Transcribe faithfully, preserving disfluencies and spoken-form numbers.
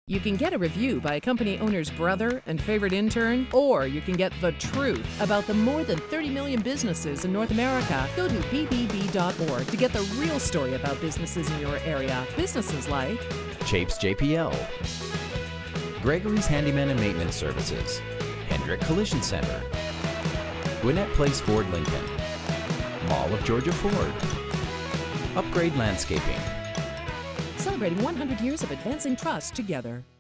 You can get a review by a company owner's brother and favorite intern, or you can get the truth about the more than thirty million businesses in North America. Go to B B B dot org to get the real story about businesses in your area. Businesses like Chapes J P L, Gregory's Handyman and Maintenance Services, Hendrick Collision Center, Gwinnett Place Ford Lincoln, Mall of Georgia Ford, Upgrade Landscaping. celebrating one hundred years of advancing trust together.